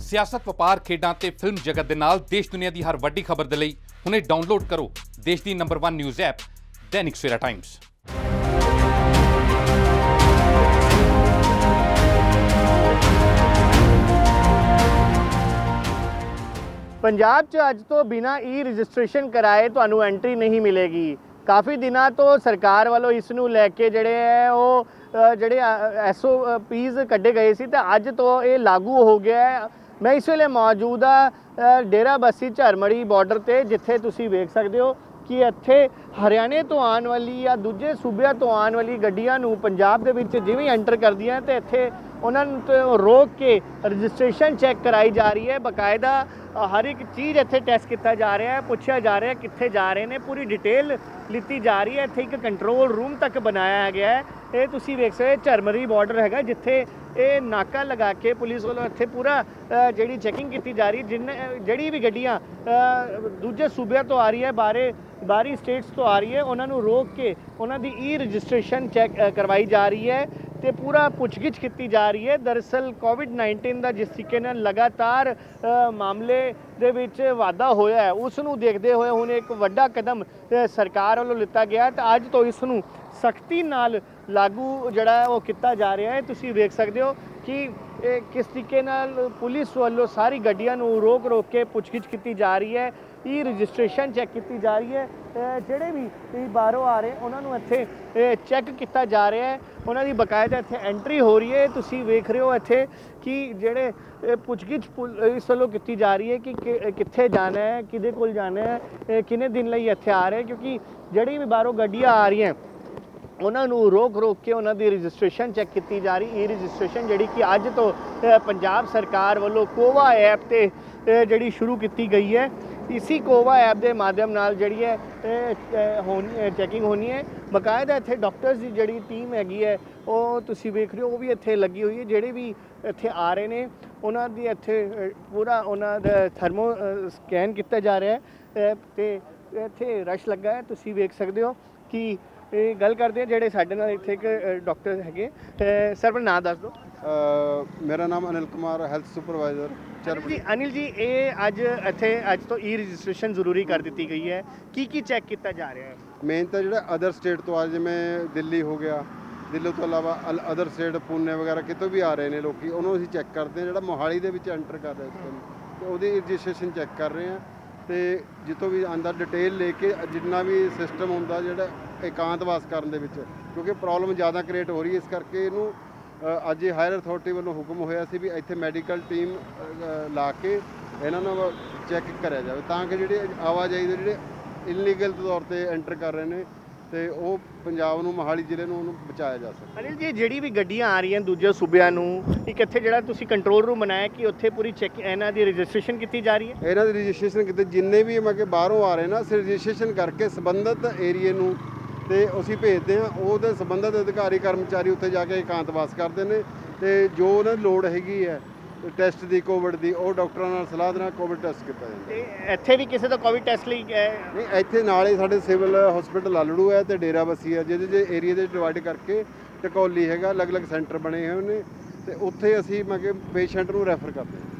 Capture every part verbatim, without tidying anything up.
सियासत वपार खेडां ते फिल्म जगत दे नाल देश दुनिया की हर वड्डी खबर दे लई हुणे डाउनलोड करो देश की number one news app Dainik Savera times. Punjab च अज तो बिना ई रजिस्ट्रेशन कराए तुहानू एंट्री नहीं मिलेगी। काफ़ी दिनों तो सरकार वालों इस नूं लैके जिहड़े है वो जिहड़े एस ओ पीज़ कड्ढे गए सी ते अज तो ये लागू हो गया है। मैं इस वेले मौजूद हाँ डेरा बस्सी झरमड़ी बॉर्डर ते, जिथे तुसीं वेख सकते हो कि इत्थे हरियाणे तो आने वाली या दूजे सूबे तो आने वाली गड्डियां नूं पंजाब दे विच जिवें एंटर करदियां ते इत्थे उन्होंने तो रोक के रजिस्ट्रेशन चैक कराई जा रही है। बकायदा हर एक चीज़ इत्थे टेस्ट किया जा रहा है, पूछा जा रहा है कित्थे जा रहे हैं, पूरी डिटेल लीती जा रही है। इत्थे एक कंट्रोल रूम तक बनाया गया है। ये तुसीं वेख सकते झरमरी बॉर्डर हैगा जिथे ये नाका लगा के पुलिस वालों इत्थे पूरा जिहड़ी चैकिंग की जा रही है। जिन जिहड़ी भी गड्डियां दूजे सूबे तो आ रही है, बारे बाहरी स्टेट्स तो आ रही है, उन्होंने रोक के उन्होंने ई रजिस्ट्रेशन चैक करवाई जा रही है तो पूरा पुछगिछ की जा रही है। दरअसल कोविड नाइनटीन का जिस तरीके नाल लगातार मामले दे विच वाधा होया है, उसनूं देखते हुए हुण एक वड्डा कदम सरकार वालों लिता गया तो अज तो इसनूं सख्ती नाल लागू जिहड़ा है वो किया जा रहा है। तुसीं वेख सकते हो कि किस तरीके नाल पुलिस वालों सारी गड्डियां नूं रोक रोक के पुछगिछ की जा रही है, ई रजिस्ट्रेशन चैक की जा रही है। जिहड़े भी बाहरों आ रहे उन्होंने इत्थे चैक किया जा रहा है, उन्होंने बकायदा इत्थे एंट्री हो रही है। तुसीं वेख रहे हो इत्थे कि जिहड़े पुछगिछ पुलिस वालों की जा रही है कि कित्थे जाना है, किहदे कोल जाना है, किन्ने दिन लई इत्थे आ रहे हैं, क्योंकि जिहड़ी भी बाहरों गड्डियां आ रही हैं उन्होंने रोक रोक के उन्होंने रजिस्ट्रेशन चैक की जा रही। ई रजिस्ट्रेशन जी कि अज तो पंजाब सरकार वालों कोवा ऐप ते जी शुरू की गई है। इसी कोवा ऐप के माध्यम नाल जी है होनी चैकिंग होनी है। बकायदा इत्थे डॉक्टर्स की जी टीम हैगी है वो तुसीं वेख रहे हो, वो भी इत्थे लगी हुई है। जिहड़े भी इत्थे आ रहे हैं उन्होंने इत्थे पूरा उन्होंने थर्मो स्कैन किया जा रहा है तो इत्थे रश लगा है। तुसीं वेख सकते हो कि गल करते हैं जिहड़े साडे नाल इत्थे एक डॉक्टर हैगे। सर अपना नाम दस दो। मेरा नाम अनिल कुमार, हेल्थ सुपरवाइजर जी। अनिल जी ये अज इत्थे अज तो ई रजिस्ट्रेशन जरूरी कर दी गई है, की की चैक किया जा रहा है? मेन तो जो अदर स्टेट तो आ जिवें दिल्ली हो गया, दिल्ली तो अलावा अदर स्टेट पुणे वगैरह कितों भी आ रहे हैं लोग, उन्होंने असीं चैक करते हैं। जो मोहाली दे विच एंटर कर रहे हैं तो वो रजिस्ट्रेशन चैक कर रहे हैं तो जितों भी आंदा डिटेल लेके जिन्ना भी सिस्टम होंदा जिहड़ा एकांतवास करन दे विच, क्योंकि प्रॉब्लम ज़्यादा क्रिएट हो रही है। इस करके इनू अज हायर अथॉरिटी वालों हुक्म होया सी भी इत्थे मैडिकल टीम ला के इन्हां नूं चैक कराया जाए तां कि जिहड़े आवाजाही दे जिहड़े इलीगल तौर पर एंटर कर रहे हैं तो वो पंजाब नूं मोहाली जिले नूं बचाया जा सके। अनिल जी जिहड़ी भी गड्डियां आ रही हैं दूजे सूबिਆਂ नूं एक इत्थे जिहड़ा तुसीं कंट्रोल रूम बनाया कि उत्थे पूरी चैक इन्हां दी रजिस्ट्रेशन की जा रही है? इन्हां दी रजिस्ट्रेशन किते जिन्ने भी मैं कि बाहरों आ रहे ना रजिस्ट्रेशन करके संबंधित एरिए नूं तो असीं भेजते हैं। वो संबंधित अधिकारी कर्मचारी उत्थे जाके एकांतवास करते हैं तो जो उन्हें लोड़ हैगी है टैसट की कोविड की वो डॉक्टरों नाल सलाह दे नाल कोविड टैसट किया जाता है। इत्थे भी किसी का कोविड टैसट लई नहीं, इत्थे नाल ही साडे सिविल हॉस्पिटल लालड़ू है तो डेरा बस्सी है जिहदे एरिए दे डिवाइड करके ढकोली हैगा, अलग अलग सेंटर बने हुए ने तो उत्थे असीं मैं कि पेशेंट नूं रैफर करते हैं।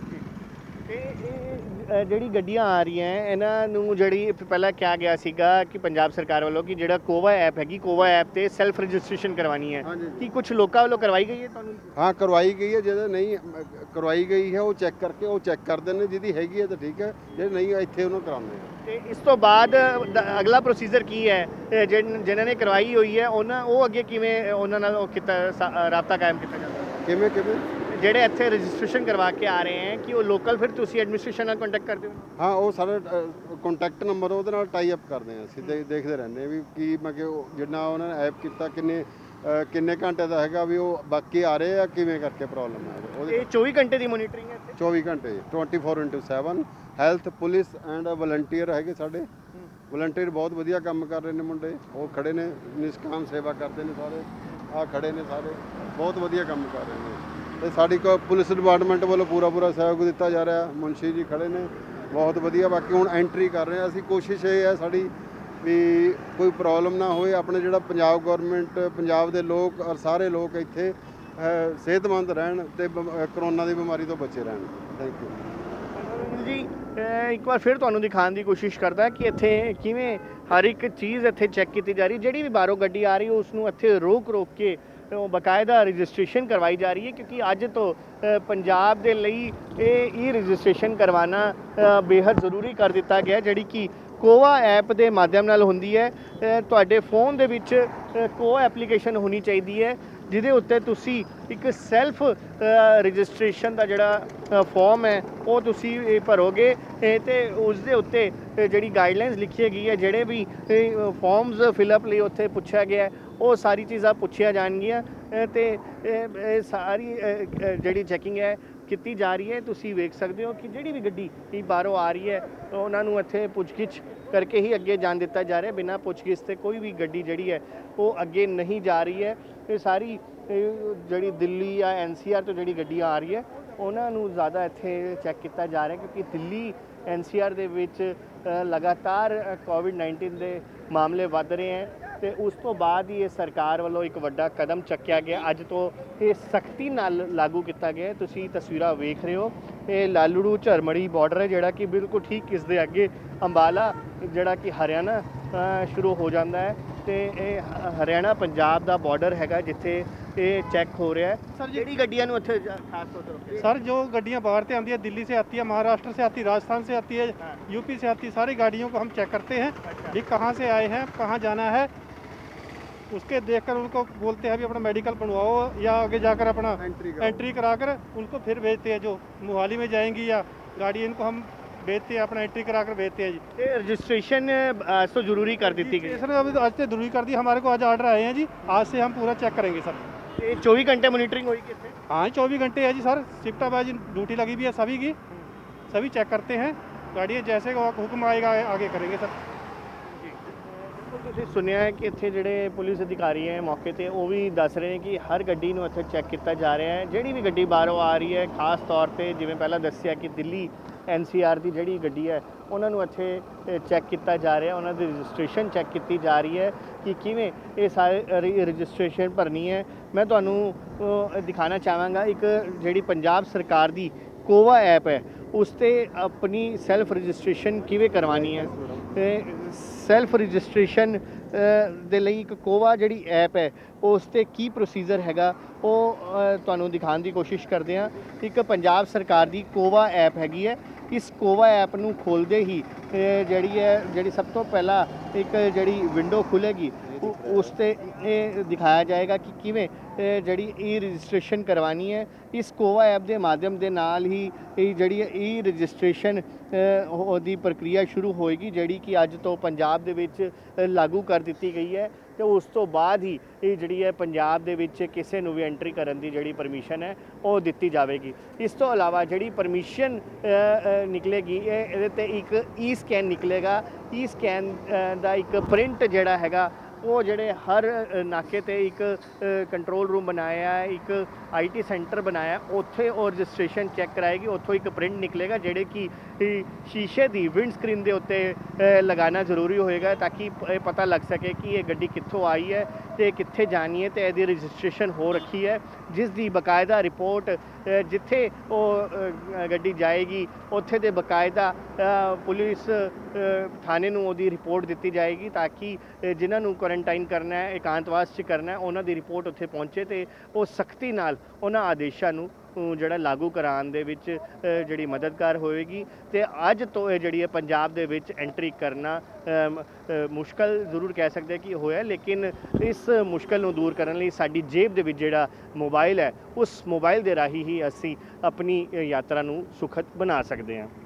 ਜਿਹੜੀ गड्डियां आ रही हैं इन्हां नूं ਜਿਹੜੀ ਪਹਿਲਾਂ ਕਿਹਾ ਗਿਆ ਸੀਗਾ कि पंजाब सरकार वालों कि ਜਿਹੜਾ कोवा ऐप हैगी कोवा ऐप ਤੇ सैल्फ रजिस्ट्रेशन करवानी है कि कुछ लोगों वालों करवाई गई है? ਤੁਹਾਨੂੰ हाँ करवाई गई है, जो नहीं करवाई गई है वो चैक करके वो चैक करते हैं, जिहदी हैगी है तो ठीक है, जो नहीं इत्थे उन्होंने कराने हैं। ਤੇ ਇਸ ਤੋਂ ਬਾਅਦ ਅਗਲਾ ਪ੍ਰੋਸੀਜਰ ਕੀ ਹੈ? ਜਿਨ੍ਹਾਂ ਨੇ ਕਰਵਾਈ ਹੋਈ ਹੈ ਉਹਨਾਂ ਉਹ ਅੱਗੇ ਕਿਵੇਂ ਉਹਨਾਂ ਨਾਲ ਉਹ ਕੀਤਾ ਰਾਬਤਾ ਕਾਇਮ ਕੀਤਾ ਜਾਂਦਾ? ਕਿਵੇਂ ਕਿਵੇਂ ਜਿਹੜੇ ਇੱਥੇ ਰਜਿਸਟ੍ਰੇਸ਼ਨ ਕਰਵਾ ਕੇ ਆ ਰਹੇ हैं कि वो लोकल फिर ਤੁਸੀਂ ਐਡਮਿਨਿਸਟ੍ਰੇਸ਼ਨ ਨਾਲ ਕੰਟੈਕਟ ਕਰਦੇ ਹੋ? हाँ वो सारा ਕੰਟੈਕਟ ਨੰਬਰ ਉਹਦੇ ਨਾਲ ਟਾਈ ਅਪ ਕਰਦੇ ਹਾਂ, ਸਿੱਧੇ ਦੇਖਦੇ ਰਹਿੰਦੇ ਹਾਂ ਵੀ ਕੀ ਮੈਂ ਕਿ ਜਿੰਨਾ ਉਹਨਾਂ ਨੇ ਐਪ ਕੀਤਾ ਕਿੰਨੇ ਕਿੰਨੇ ਘੰਟੇ ਦਾ ਹੈਗਾ ਵੀ ਉਹ ਬਾਕੀ ਆ ਰਹੇ ਆ ਕਿਵੇਂ ਕਰਕੇ ਪ੍ਰੋਬਲਮ ਹੈ ਉਹਦੇ। ਇਹ ਚੌਵੀ ਘੰਟੇ ਦੀ ਮੋਨੀਟਰਿੰਗ ਹੈ ਇੱਥੇ? ਚੌਵੀ ਘੰਟੇ twenty four into seven health police and volunteer ਹੈਗੇ ਸਾਡੇ। ਵਲੰਟੀਅਰ ਬਹੁਤ ਵਧੀਆ ਕੰਮ ਕਰ ਰਹੇ ਨੇ ਮੁੰਡੇ, ਉਹ ਖੜੇ ਨੇ ਨਿਸ਼ਕਾਮ ਸੇਵਾ ਕਰਦੇ ਨੇ ਸਾਰੇ, ਆ ਖੜੇ ਨੇ ਸਾਰੇ ਬਹੁਤ ਵਧੀਆ ਕੰਮ ਕਰ ਰਹੇ ਨੇ ਤੇ ਸਾਡੀ ਕੋ ਪੁਲਿਸ ਡਿਪਾਰਟਮੈਂਟ ਵੱਲੋਂ ਪੂਰਾ ਪੂਰਾ ਸਹਿਯੋਗ ਦਿੱਤਾ ਜਾ ਰਿਹਾ। ਮੁਨਸ਼ੀ ਜੀ ਖੜੇ ਨੇ ਬਹੁਤ ਵਧੀਆ, ਬਾਕੀ ਹੁਣ ਐਂਟਰੀ ਕਰ ਰਹੇ ਹਾਂ ਅਸੀਂ। ਕੋਸ਼ਿਸ਼ ਇਹ ਹੈ ਸਾਡੀ ਵੀ ਕੋਈ ਪ੍ਰੋਬਲਮ ਨਾ ਹੋਏ, ਆਪਣੇ ਜਿਹੜਾ ਪੰਜਾਬ ਗੌਰਮੈਂਟ ਪੰਜਾਬ ਦੇ ਲੋਕ ਔਰ ਸਾਰੇ ਲੋਕ ਇੱਥੇ सेहतमंद रहन ते करोना की बीमारी तो बचे रहन। ਥੈਂਕ ਯੂ ਜੀ ਅਹ ਇੱਕ ਵਾਰ ਫਿਰ ਤੁਹਾਨੂੰ ਦਿਖਾਉਣ ਦੀ ਕੋਸ਼ਿਸ਼ ਕਰਦਾ ਕਿ ਇੱਥੇ ਕਿਵੇਂ ਹਰ ਇੱਕ ਚੀਜ਼ ਇੱਥੇ ਚੈੱਕ ਕੀਤੀ ਜਾ ਰਹੀ, ਜਿਹੜੀ ਵੀ ਬਾਹਰੋਂ ਗੱਡੀ ਆ ਰਹੀ ਉਸ ਨੂੰ ਇੱਥੇ ਰੋਕ ਰੋਕ ਕੇ ਉਹ ਬਕਾਇਦਾ ਰਜਿਸਟ੍ਰੇਸ਼ਨ ਕਰਵਾਈ ਜਾ ਰਹੀ ਹੈ, ਕਿਉਂਕਿ ਅੱਜ ਤੋਂ ਅ, ਪੰਜਾਬ ਦੇ ਲਈ ਇਹ ਈ ਰਜਿਸਟ੍ਰੇਸ਼ਨ ਕਰਵਾਉਣਾ ਅ, ਬੇहद ਜ਼ਰੂਰੀ ਕਰ ਦਿੱਤਾ ਗਿਆ, ਜਿਹੜੀ ਕਿ ਕੋਵਾ ਐਪ ਦੇ ਮਾਧਿਅਮ ਨਾਲ ਹੁੰਦੀ ਹੈ। ਅ, ਤੁਹਾਡੇ ਫੋਨ ਦੇ ਵਿੱਚ ਅ, ਕੋਵਾ ਐਪਲੀਕੇਸ਼ਨ ਹੋਣੀ ਚਾਹੀਦੀ ਹੈ, ਜਿਹਦੇ ਉੱਤੇ ਤੁਸੀਂ ਇੱਕ ਸੈਲਫ ਰਜਿਸਟ੍ਰੇਸ਼ਨ ਦਾ ਜਿਹੜਾ ਫਾਰਮ ਹੈ ਉਹ ਤੁਸੀਂ ਇਹ ਭਰੋਗੇ ਇਹ ਤੇ ਉਸ ਦੇ ਉੱਤੇ ਅ, ਜਿਹੜੀ ਗਾਈਡਲਾਈਨਸ ਲਿਖੀ ਗਈ ਹੈ, ਜਿਹੜੇ ਵੀ ਫਾਰਮਸ ਫਿਲਅਪ ਲਈ ਉੱਥੇ ਪੁੱਛਿਆ ਗਿਆ ਉਹ ਸਾਰੀ ਚੀਜ਼ਾਂ ਪੁੱਛੀਆਂ ਜਾਣਗੀਆਂ ਅ, ਤੇ ਇਹ ਇਹ ਸਾਰੀ ਅ, ਅ, ਜਿਹੜੀ ਚੈਕਿੰਗ ਹੈ ਕੀਤੀ ਜਾ ਰਹੀ ਹੈ। ਤੁਸੀਂ ਵੇਖ ਸਕਦੇ ਹੋ ਕਿ ਜਿਹੜੀ ਵੀ ਗੱਡੀ ਇਹ ਬਾਹਰੋਂ ਆ ਰਹੀ ਹੈ ਉਹਨਾਂ ਨੂੰ ਇੱਥੇ ਪੁੱਛਗਿੱਛ ਕਰਕੇ ਹੀ ਅੱਗੇ ਜਾਣ ਦਿੱਤਾ ਜਾ ਰਿਹਾ, ਬਿਨਾਂ ਪੁੱਛਗਿੱਛ ਤੇ ਕੋਈ ਵੀ ਗੱਡੀ ਜਿਹੜੀ ਹੈ ਉਹ ਅੱਗੇ ਨਹੀਂ ਜਾ ਰਹੀ ਹੈ। ਇਹ ਸਾਰੀ ਇਹ ਜਿਹੜੀ ਦਿੱਲੀ ਜਾਂ ਐਨ ਸੀ ਆਰ ਤੋਂ ਜਿਹੜੀ ਗੱਡੀਆਂ ਆ ਰਹੀ ਹੈ ਉਹਨਾਂ ਨੂੰ ਜ਼ਿਆਦਾ ਇੱਥੇ ਚੈੱਕ ਕੀਤਾ ਜਾ ਰਿਹਾ, ਕਿਉਂਕਿ ਦਿੱਲੀ ਐਨ ਸੀ ਆਰ ਦੇ ਵਿੱਚ ਅ, ਲਗਾਤਾਰ ਕੋਵਿਡ ਨਾਈਨਟੀਨ ਦੇ ਮਾਮਲੇ ਵੱਧ ਰਹੇ ਹੈ ਤੇ ਉਸ ਤੋਂ ਬਾਅਦ ਹੀ ਇਹ ਸਰਕਾਰ ਵੱਲੋਂ ਇੱਕ ਵੱਡਾ ਕਦਮ ਚੱਕਿਆ ਗਿਆ। ਅੱਜ ਤੋਂ ਇਹ ਸਖਤੀ ਨਾਲ ਲਾਗੂ ਕੀਤਾ ਗਿਆ। ਤੁਸੀਂ ਤਸਵੀਰਾਂ ਵੇਖ ਰਹੇ ਹੋ, ਇਹ ਲਾਲੜੂ ਝਰਮੜੀ ਬਾਰਡਰ ਹੈ, ਜਿਹੜਾ ਕਿ ਬਿਲਕੁਲ ਠੀਕ ਇਸ ਦੇ ਅੱਗੇ ਅੰਬਾਲਾ ਜਿਹੜਾ ਕਿ ਹਰਿਆਣਾ ਅ, ਸ਼ੁਰੂ ਹੋ ਜਾਂਦਾ ਹੈ ਤੇ ਇਹ ਹ- ਹਰਿਆਣਾ ਪੰਜਾਬ ਦਾ ਬਾਰਡਰ ਹੈਗਾ ਜਿੱਥੇ ਇਹ ਚੈੱਕ ਹੋ ਰਿਹਾ ਹੈ। सर जी ਜਿਹੜੀ ਗੱਡੀਆਂ ਨੂੰ ਇੱਥੇ ਜਾ- ਖਾਸ ਤੌਰ ਤੇ ਰੋਕਿਆ सर जो गाड़ियाँ बाहर से आती है, दिल्ली से आती है, महाराष्ट्र से आती है, राजस्थान से आती है, हाँ। यूपी से आती है, सारी गाड़ियों को हम चेक करते हैं अच्छा। ये कहाँ से आए हैं, कहाँ जाना है, उसके देखकर उनको बोलते हैं अभी अपना मेडिकल बनवाओ या आगे जाकर अपना एंट्री कराओ। एंट्री कराकर उनको फिर भेजते हैं। जो मोहाली में जाएंगी या गाड़ी इनको हम भेजते हैं, अपना एंट्री कराकर भेजते हैं जी। ਇਹ ਰਜਿਸਟ੍ਰੇਸ਼ਨ ਅੱਜ ਤੋਂ ਜ਼ਰੂਰੀ ਕਰ ਦਿੱਤੀ ਗਈ। सर अभी तो आज से जरूरी कर दी, हमारे को आज ऑर्डर आए हैं जी, आज से हम पूरा चेक करेंगे सर। ਇਹ चौबीस घंटे मॉनिटरिंग होगी ਇੱਥੇ। हाँ चौबीस घंटे है जी सर, शिफ्टा बाजी ड्यूटी लगी हुई है सभी की, सभी चेक करते हैं गाड़ियाँ, जैसे हुक्म आएगा आगे करेंगे सर। ਬਿਲਕੁਲ ਤੁਸੀਂ ਸੁਣਿਆ ਹੈ ਕਿ ਇੱਥੇ ਜਿਹੜੇ ਪੁਲਿਸ ਅਧਿਕਾਰੀ ਹੈ ਮੌਕੇ ਤੇ ਉਹ ਵੀ ਦੱਸ ਰਹੇ ਨੇ ਕਿ ਹਰ ਗੱਡੀ ਨੂੰ ਇੱਥੇ ਚੈੱਕ ਕੀਤਾ ਜਾ ਰਿਹਾ ਹੈ। ਜਿਹੜੀ ਵੀ ਗੱਡੀ ਬਾਹਰੋਂ ਆ ਰਹੀ ਹੈ, ਖਾਸ ਤੌਰ ਤੇ ਜਿਵੇਂ ਪਹਿਲਾਂ ਦੱਸਿਆ ਕਿ ਦਿੱਲੀ ਐਨ ਸੀ ਆਰ ਦੀ ਜਿਹੜੀ ਗੱਡੀ ਹੈ ਉਹਨਾਂ ਨੂੰ ਇੱਥੇ ਚੈੱਕ ਕੀਤਾ ਜਾ ਰਿਹਾ, ਉਹਨਾਂ ਦੀ ਰਜਿਸਟ੍ਰੇਸ਼ਨ ਚੈੱਕ ਕੀਤੀ ਜਾ ਰਹੀ ਹੈ ਕਿ ਕਿਵੇਂ ਇਹ ਸਾਰੇ ਰਜਿਸਟ੍ਰੇਸ਼ਨ ਭਰਨੀ ਹੈ। ਮੈਂ ਤੁਹਾਨੂੰ ਅ, ਦਿਖਾਣਾ ਚਾਹਾਂਗਾ ਇੱਕ ਜਿਹੜੀ ਪੰਜਾਬ ਸਰਕਾਰ ਦੀ ਕੋਵਾ ਐਪ ਹੈ ਉਸ ਤੇ ਆਪਣੀ ਸੈਲਫ ਰਜਿਸਟ੍ਰੇਸ਼ਨ ਕਿਵੇਂ ਕਰਵਾਉਣੀ ਹੈ। ਸੈਲਫ ਰਜਿਸਟ੍ਰੇਸ਼ਨ ਦੇ ਲਈ ਇੱਕ ਕੋਵਾ ਜਿਹੜੀ ਐਪ ਹੈ ਉਸ ਤੇ ਕੀ ਪ੍ਰੋਸੀਜਰ ਹੈਗਾ ਉਹ ਅ, ਤੁਹਾਨੂੰ ਦਿਖਾਉਣ ਦੀ ਕੋਸ਼ਿਸ਼ ਕਰਦੇ ਹਾਂ। ਇੱਕ ਪੰਜਾਬ ਸਰਕਾਰ ਦੀ ਕੋਵਾ ਐਪ ਹੈਗੀ ਹੈ। ਇਸ ਕੋਵਾ ਐਪ ਨੂੰ ਖੋਲ੍ਹਦੇ ਹੀ ਅ, ਜਿਹੜੀ ਹੈ ਜਿਹੜੀ ਸਭ ਤੋਂ ਪਹਿਲਾਂ ਇੱਕ ਜਿਹੜੀ ਵਿੰਡੋ ਖੁੱਲ੍ਹੇਗੀ ਉ- ਉਸ ਤੇ ਇਹ ਦਿਖਾਇਆ ਜਾਏਗਾ ਕਿ ਕਿਵੇਂ ਅ, ਜਿਹੜੀ ਈ ਰਜਿਸਟ੍ਰੇਸ਼ਨ ਕਰਵਾਉਣੀ ਹੈ। ਇਸ ਕੋਵਾ ਐਪ ਦੇ ਮਾਧਿਅਮ ਦੇ ਨਾਲ ਹੀ ਇਹ ਜਿਹੜੀ ਈ ਰਜਿਸਟ੍ਰੇਸ਼ਨ ਉਹਦੀ ਪ੍ਰਕਿਰਿਆ ਸ਼ੁਰੂ ਹੋਏਗੀ, ਜਿਹੜੀ ਕਿ ਅੱਜ ਤੋਂ ਪੰਜਾਬ ਦੇ ਵਿੱਚ ਅ, ਲਾਗੂ ਕਰ ਦਿੱਤੀ ਗਈ ਹੈ ਤੇ ਉਸ ਤੋਂ ਬਾਅਦ ਹੀ ਇਹ ਜਿਹੜੀ ਹੈ ਪੰਜਾਬ ਦੇ ਵਿੱਚ ਕਿਸੇ ਨੂੰ ਵੀ ਐਂਟਰੀ ਕਰਨ ਦੀ ਜਿਹੜੀ ਪਰਮਿਸ਼ਨ ਹੈ ਉਹ ਦਿੱਤੀ ਜਾਵੇਗੀ। ਇਸ ਤੋਂ ਇਲਾਵਾ ਜਿਹੜੀ ਪਰਮਿਸ਼ਨ ਨਿਕਲੇਗੀ ਇਹ ਇਹਦੇ ਤੇ ਇੱਕ ਈ ਸਕੈਨ ਨਿਕਲੇਗਾ। ਈ ਸਕੈਨ ਦਾ ਇੱਕ ਪ੍ਰਿੰਟ ਜਿਹੜਾ ਹੈਗਾ ਉਹ ਜਿਹੜੇ ਹਰ ਅ, ਨਾਕੇ ਤੇ ਇੱਕ ਕੰਟਰੋਲ ਰੂਮ ਬਣਾਇਆ ਹੈ, ਇੱਕ ਆਈ ਟੀ ਸੈਂਟਰ ਬਣਾਇਆ, ਉੱਥੇ ਉਹ ਰਜਿਸਟ੍ਰੇਸ਼ਨ ਚੈੱਕ ਕਰਾਏਗੀ। ਉੱਥੋਂ ਇੱਕ ਪ੍ਰਿੰਟ ਨਿਕਲੇਗਾ ਜਿਹੜੇ ਕਿ ਇਹ ਸ਼ੀਸ਼ੇ ਦੀ ਵਿੰਡ ਸਕਰੀਨ ਦੇ ਉੱਤੇ ਅ, ਲਗਾਉਣਾ ਜ਼ਰੂਰੀ ਹੋਏਗਾ ਤਾਂ ਕਿ ਪ- ਇਹ ਪਤਾ ਲੱਗ ਸਕੇ ਕਿ ਇਹ ਗੱਡੀ ਕਿੱਥੋਂ ਆਈ ਹੈ ਤੇ ਕਿੱਥੇ ਜਾਣੀ ਹੈ ਤੇ ਇਹਦੀ ਰਜਿਸਟ੍ਰੇਸ਼ਨ ਹੋ ਰੱਖੀ ਹੈ, ਜਿਸ ਦੀ ਬਕਾਇਦਾ ਰਿਪੋਰਟ ਅ, ਜਿੱਥੇ ਉਹ ਅ, ਗੱਡੀ ਜਾਏਗੀ ਉੱਥੇ ਦੇ ਬਕਾਇਦਾ ਅ, ਪੁਲਿਸ ਅ, ਥਾਣੇ ਨੂੰ ਉਹਦੀ ਰਿਪੋਰਟ ਦਿੱਤੀ ਜਾਏਗੀ ਤਾਂ ਕਿ ਅ, ਜਿਨ੍ਹਾਂ ਨੂੰ ਕੁਆਰੰਟਾਈਨ ਕਰਨਾ ਹੈ, ਇਕਾਂਤਵਾਸ 'ਚ ਕਰਨਾ ਹੈ, ਉਹਨਾਂ ਦੀ ਰਿਪੋਰਟ ਉੱਥੇ ਪਹੁੰਚੇ ਤੇ ਉਹ ਸਖਤੀ ਨਾਲ ਉਹਨਾਂ ਆਦੇਸ਼ਾਂ ਨੂੰ ਅ, ਜਿਹੜਾ ਲਾਗੂ ਕਰਾਉਣ ਦੇ ਵਿੱਚ ਅ, ਜਿਹੜੀ ਮਦਦਗਾਰ ਹੋਏਗੀ। ਤੇ ਅੱਜ ਤੋਂ ਇਹ ਜਿਹੜੀ ਹੈ ਪੰਜਾਬ ਦੇ ਵਿੱਚ ਐਂਟਰੀ ਕਰਨਾ ਅ, ਮ- ਅ, ਮੁਸ਼ਕਲ ਜ਼ਰੂਰ ਕਹਿ ਸਕਦੇ ਕਿ ਹੋਇਆ, ਲੇਕਿਨ ਇਸ ਮੁਸ਼ਕਲ ਨੂੰ ਦੂਰ ਕਰਨ ਲਈ ਸਾਡੀ ਜੇਬ ਦੇ ਵਿੱਚ ਜਿਹੜਾ ਮੋਬਾਈਲ ਹੈ ਉਸ ਮੋਬਾਈਲ ਦੇ ਰਾਹੀਂ ਹੀ ਅਸੀਂ ਆਪਣੀ ਅ, ਯਾਤਰਾ ਨੂੰ ਸੁਖਦ ਬਣਾ ਸਕਦੇ ਹਾਂ।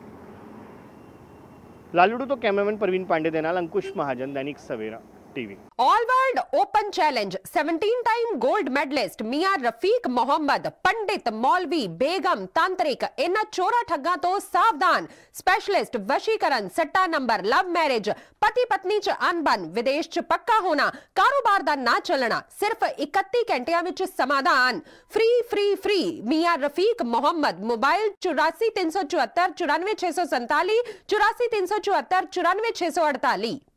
ਲਾਲੜੂ ਤੋਂ ਕੈਮਰਾਮੈਨ ਪ੍ਰਵੀਨ ਪਾਂਡੇ ਦੇ ਨਾਲ Ankush Mahajan, Dainik Savera TV. All world open challenge seventeen time gold medalist मियां रफीक मोहम्मद, पंडित, मौलवी, बेगम, तांत्रिक, इन्हां चोरा ठग्गां तो सावधान। स्पेशलिस्ट वशीकरण, सट्टा नंबर, लव मैरिज, पति पत्नी च अनबन, विदेश च पक्का होना, कारोबार दा ना चलना, सिर्फ इकत्ती घंटियां विच समाधान। फ्री फ्री फ्री मियां रफीक मोहम्मद। मोबाइल चौरासी तीन सौ चौहत्तर चौरानवे छे सौ संताली, चौरासी तीन सौ चौहत्तर चौरानवे छे सौ अड़ताली।